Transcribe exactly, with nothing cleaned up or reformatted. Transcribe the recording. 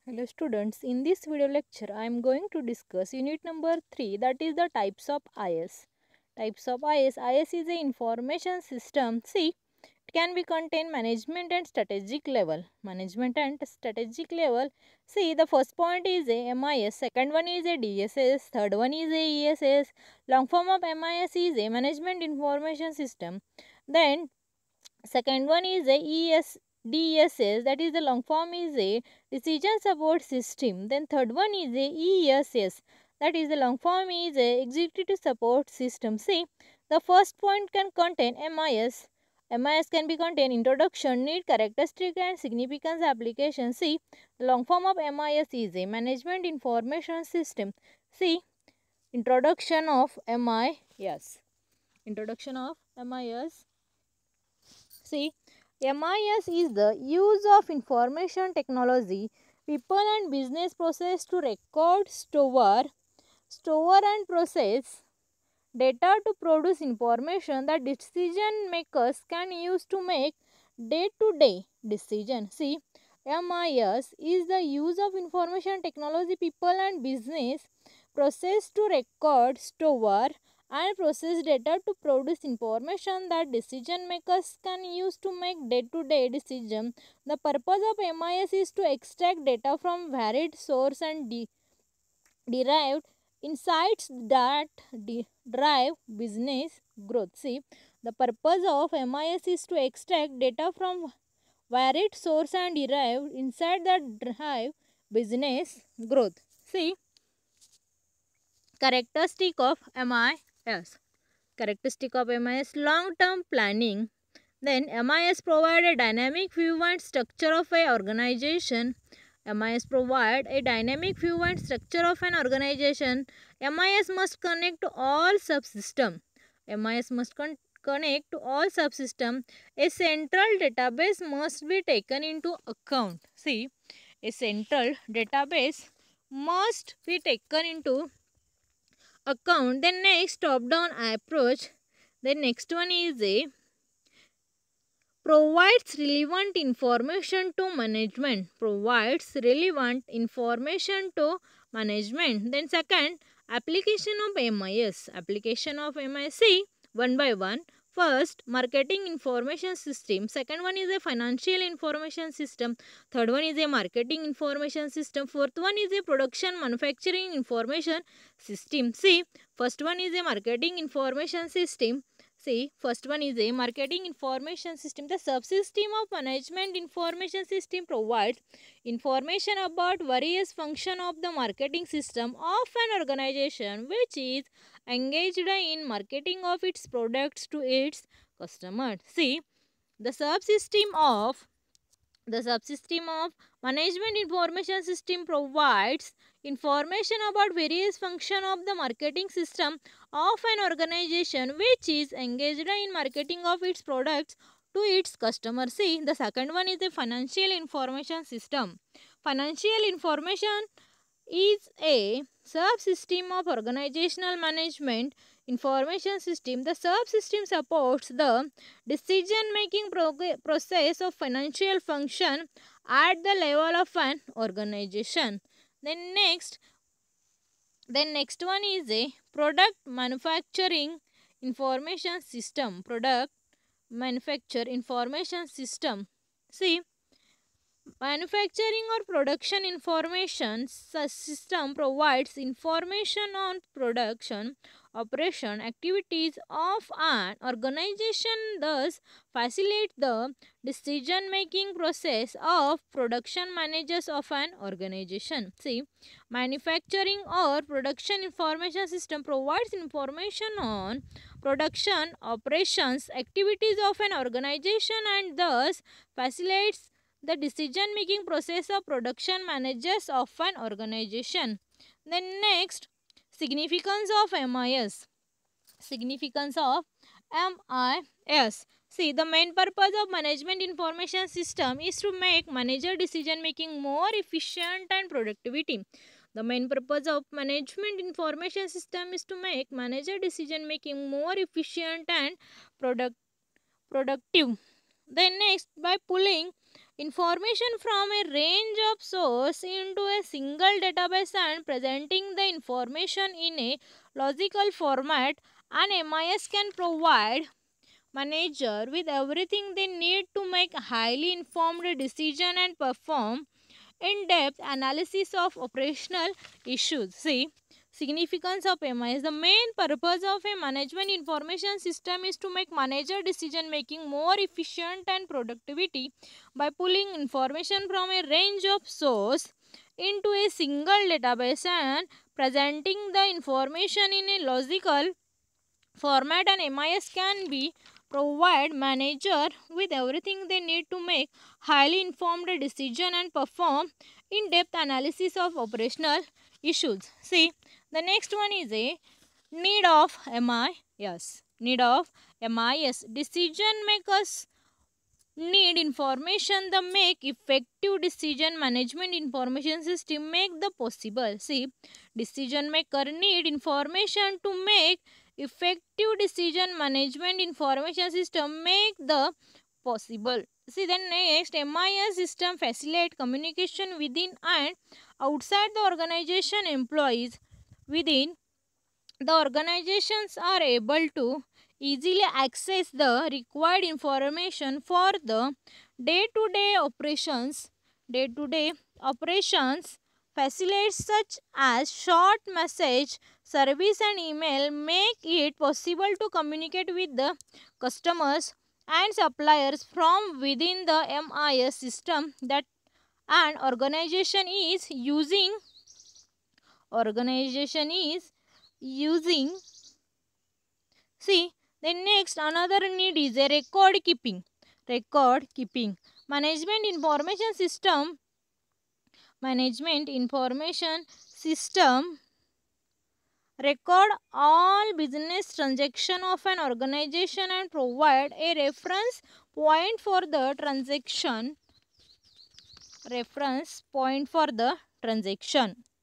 Hello students, in this video lecture I am going to discuss unit number three, that is the types of I S. Types of I S. I S is a information system. See, it can be contain management and strategic level. Management and strategic level. See, the first point is a M I S, second one is a D S S, third one is a E S S. Long form of M I S is a management information system. Then second one is a E S D S S, that is the long form is a decision support system. Then third one is a E S S, that is the long form is a executive support system. See, the first point can contain M I S. M I S can be contain introduction, need, characteristic and significance application. See, the long form of M I S is a management information system. See, introduction of M I S. Introduction of M I S. See, M I S is the use of information technology, people and business process to record, store, store and process data to produce information that decision makers can use to make day-to-day decision. See, M I S is the use of information technology, people and business process to record, store and process data to produce information that decision makers can use to make day-to-day decision. The purpose of M I S is to extract data from varied source and de derived insights that de drive business growth. See, the purpose of M I S is to extract data from varied source and derive insights that drive business growth. See, characteristic of M I S. Characteristic of M I S: long-term planning. Then M I S provide a dynamic view and structure of a organization. M I S provide a dynamic view and structure of an organization. M I S must connect to all subsystem. M I S must con connect to all subsystem. A central database must be taken into account. See, a central database must be taken into account. Then next, top-down approach. Then next one is a provides relevant information to management. Provides relevant information to management. Then second, application of M I S. Application of M I S. See, one by one. First, marketing information system. Second one is a financial information system. Third one is a marketing information system. Fourth one is a production manufacturing information system. See, first one is a marketing information system. See, first one is a marketing information system. The subsystem of management information system provides information about various functions of the marketing system of an organization which is engaged in marketing of its products to its customers. See, the subsystem of the subsystem of management information system provides information about various functions of the marketing system of an organization which is engaged in marketing of its products to its customers. See, the second one is the financial information system. Financial information is a subsystem of organizational management information system. The subsystem supports the decision-making process of financial function at the level of an organization. Then next, then next one is a product manufacturing information system. Product manufacture information system. See, manufacturing or production information system provides information on production operation activities of an organization, thus facilitate the decision making process of production managers of an organization. See, manufacturing or production information system provides information on production operations activities of an organization and thus facilitates the decision making process of production managers of an organization. Then next, significance of M I S. Significance of M I S. See, the main purpose of management information system is to make manager decision making more efficient and productivity. The main purpose of management information system is to make manager decision making more efficient and product productive. Then next, by pulling information from a range of sources into a single database and presenting the information in a logical format. An M I S can provide manager with everything they need to make highly informed decision and perform in-depth analysis of operational issues. See, significance of M I S. The main purpose of a management information system is to make manager decision making more efficient and productivity by pulling information from a range of sources into a single database and presenting the information in a logical format. And M I S can be provide manager with everything they need to make highly informed decision and perform in-depth analysis of operational issues. See, the next one is a need of M I S. Need of M I S. Decision makers need information the make effective decision management information system make the possible. See, decision maker need information to make effective decision management information system make the possible. See, then next, M I S system facilitate communication within and outside the organization. Employees within the organizations are able to easily access the required information for the day-to-day operations. Day-to-day operations facilities such as short message service and email make it possible to communicate with the customers and suppliers from within the M I S system that an organization is using organization is using. See, then next another need is a record keeping. Record keeping. Management information system. Management information system record all business transaction of an organization and provide a reference point for the transaction. Reference point for the transaction.